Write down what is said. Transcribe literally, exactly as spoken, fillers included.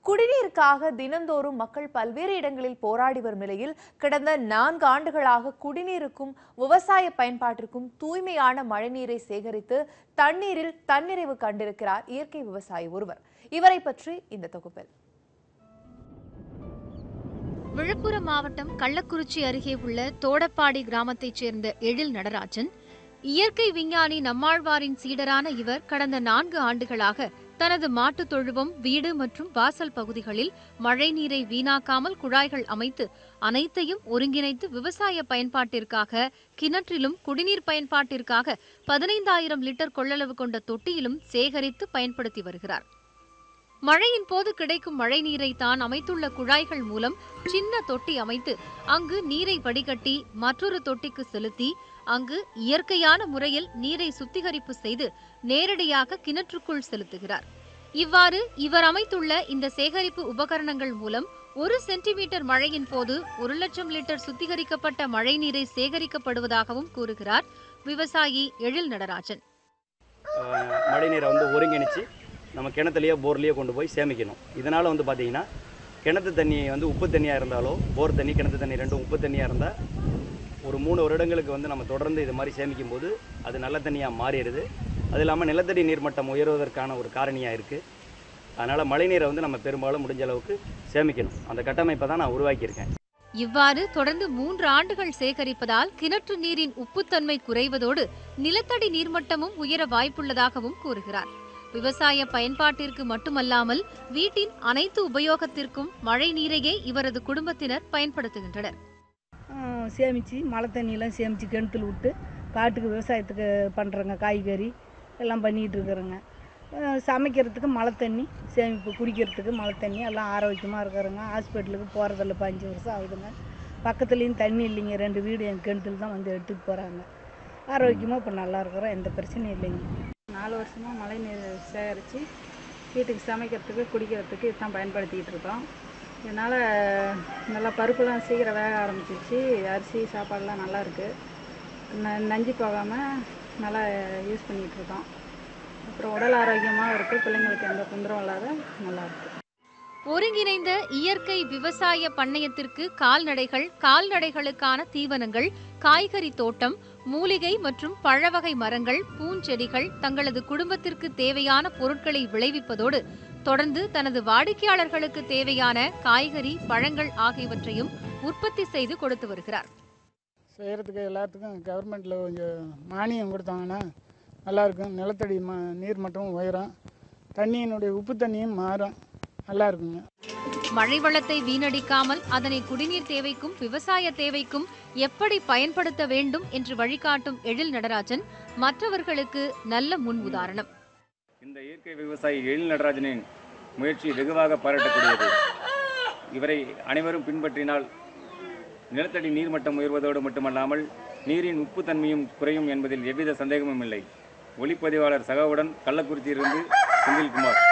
குடிநீருக்காக தினந்தோறும் மக்கள் பல்வேறு இடங்களில் போராடி வரும் நிலையில் கடந்த நான்கு ஆண்டுகளாக குடிநீருக்கும் விவசாய பயன்பாட்டிற்கும் தூய்மையான மழைநீரை சேகரித்து தண்ணீரில் தன்னிறைவு கண்டிருக்கிறார் இயற்கை விவசாயி ஒருவர். இவரை பற்றி இந்த தொகுப்பில். விழுப்புரம் மாவட்டம் கள்ளக்குறிச்சி அருகே உள்ள தோடப்பாடி கிராமத்தைச் சேர்ந்த எழில் நடராஜன் இயற்கை விஞ்ஞானி நம்மாழ்வாரின் சீடரான இவர் கடந்த நான்கு ஆண்டுகளாக தனது மாட்டுத் தொழுவம், வீடு மற்றும் வாசல் பகுதிகளில் மழைநீரை வீணாக்காமல் குழாய்கள் அமைத்து அனைத்தையும் ஒருங்கிணைத்து விவசாய பயன்பாட்டிற்காக கிணற்றிலும் குடிநீர் பயன்பாட்டிற்காக பதினைந்தாயிரம் லிட்டர் கொள்ளளவு கொண்ட தொட்டியிலும் சேகரித்து பயன்படுத்தி வருகிறார். மழையின் போது கிடைக்கும் மழை நீரை தான் அமைத்துள்ள குழாய்கள் மூலம் சின்ன தொட்டி அமைத்து அங்கு நீரை வடிகட்டி மற்றொரு தொட்டிக்கு செலுத்தி அங்கு இயற்கையான முறையில் நீரை சுத்திகரிப்பு செய்து நேரடியாக கிணற்றுக்குள் செலுத்துகிறார். இவ்வாறு இவர் அமைத்துள்ள இந்த சேகரிப்பு உபகரணங்கள் மூலம் ஒரு சென்டிமீட்டர் மழையின் போது ஒரு லட்சம் லிட்டர் சுத்திகரிக்கப்பட்ட மழை நீரை சேகரிக்கப்படுவதாகவும் கூறுகிறார் விவசாயி எழில் நடராஜன். மழை நீரை வந்து ஒருங்கிணைச்சு நம்ம கிணத்துலையோ போர்லேயோ கொண்டு போய் சேமிக்கணும். இதனால் வந்து பார்த்திங்கன்னா கிணத்து தண்ணி வந்து உப்பு தண்ணியாக இருந்தாலோ போர் தண்ணி கிணத்து தண்ணி ரெண்டும் உப்பு தண்ணியாக இருந்தால் ஒரு மூணு வருடங்களுக்கு வந்து நம்ம தொடர்ந்து இது மாதிரி சேமிக்கும் போது அது நல்ல தண்ணியாக மாறிடுது. அது இல்லாமல் நிலத்தடி நீர்மட்டம் உயர்வதற்கான ஒரு காரணியாக இருக்குது. அதனால் மழைநீரை வந்து நம்ம பெரும்பாலும் முடிஞ்ச அளவுக்கு சேமிக்கணும். அந்த கட்டமைப்பை தான் நான் உருவாக்கியிருக்கேன். இவ்வாறு தொடர்ந்து மூன்று ஆண்டுகள் சேகரிப்பதால் கிணற்று நீரின் உப்புத்தன்மை குறைவதோடு நிலத்தடி நீர்மட்டமும் உயர வாய்ப்புள்ளதாகவும் கூறுகிறார். விவசாய பயன்பாட்டிற்கு மட்டுமல்லாமல் வீட்டின் அனைத்து உபயோகத்திற்கும் மழை நீரையே இவரது குடும்பத்தினர் பயன்படுத்துகின்றனர். சேமித்து மழை தண்ணியெல்லாம் சேமித்து கிணத்துல விட்டு காட்டுக்கு விவசாயத்துக்கு பண்ணுறோங்க. காய்கறி எல்லாம் பண்ணிகிட்டு இருக்கிறோங்க. சமைக்கிறதுக்கு மழை தண்ணி சேமிப்பு, குடிக்கிறதுக்கு மழை தண்ணி எல்லாம் ஆரோக்கியமாக இருக்கிறோங்க. ஹாஸ்பிட்டலுக்கு போகிறதில்ல, அஞ்சு வருஷம் ஆகுதுங்க. பக்கத்துலேயும் தண்ணி இல்லைங்க. ரெண்டு வீடு என் கிணத்துல தான் வந்து எடுத்துகிட்டு போகிறாங்க. ஆரோக்கியமாக இப்போ நல்லா இருக்கிறோம், எந்த பிரச்சனையும் இல்லைங்க. நாலு வருஷமாக மழை நீர் சேகரித்து வீட்டுக்கு சமைக்கிறதுக்கு குடிக்கிறதுக்கு இதுதான் பயன்படுத்திக்கிட்டு இருக்கோம். இதனால் நல்லா பருப்புலாம் சீக்கிரம் வேக ஆரம்பிச்சிச்சு. அரிசி சாப்பாடெலாம் நல்லா இருக்குது. ந நஞ்சு போகாமல் நல்லா யூஸ் பண்ணிகிட்ருக்கோம். அப்புறம் உடல் ஆரோக்கியமாக இருக்குது. பிள்ளைங்களுக்கு எந்த தொந்தரவும் இல்லாத நல்லா இருக்குது. ஒருங்கிணைந்த இயற்கை விவசாய பண்ணையத்திற்கு கால்நடைகள், கால்நடைகளுக்கான தீவனங்கள், காய்கறி தோட்டம், மூலிகை மற்றும் பழவகை மரங்கள், பூஞ்செடிகள், தங்களது குடும்பத்திற்கு தேவையான பொருட்களை விளைவிப்பதோடு தொடர்ந்து தனது வாடிக்கையாளர்களுக்கு தேவையான காய்கறி, பழங்கள் ஆகியவற்றையும் உற்பத்தி செய்து கொடுத்து வருகிறார். செய்கிறதுக்கு எல்லாத்துக்கும் கவர்மெண்ட்டில் கொஞ்சம் மானியம் கொடுத்தாங்கன்னா நல்லாயிருக்கும். நிலத்தடி ம நீர் மட்டும் உயரும், தண்ணியினுடைய உப்பு தண்ணியும் மாறும், நல்லா இருக்குங்க. மழை வளத்தை வீணடிக்காமல் அதனை குடிநீர் தேவைக்கும் விவசாய தேவைக்கும் எப்படி பயன்படுத்த வேண்டும் என்று வழிகாட்டும் எழில் நடராஜன் மற்றவர்களுக்கு நல்ல முன் உதாரணம். இந்த இயற்கை விவசாயி எழில் நடராஜனின் முயற்சி வெகுவாக பாராட்டக்கூடியது. இவரை அனைவரும் பின்பற்றினால் நிலத்தடி நீர்மட்டம் உயர்வதோடு மட்டுமல்லாமல் நீரின் உப்பு தன்மையும் குறையும் என்பதில் எவ்வித சந்தேகமும் இல்லை. ஒளிப்பதிவாளர் சகாவுடன் கள்ளக்குறிச்சியிலிருந்து செந்தில்குமார்.